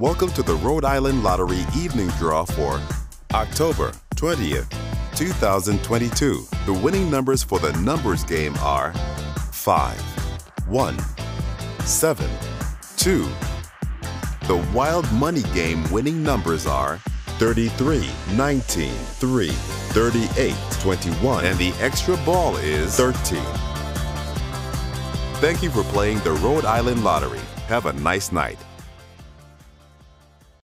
Welcome to the Rhode Island Lottery Evening Draw for October 20th, 2022. The winning numbers for the numbers game are 5, 1, 7, 2. The Wild Money game winning numbers are 33, 19, 3, 38, 21, and the extra ball is 13. Thank you for playing the Rhode Island Lottery. Have a nice night.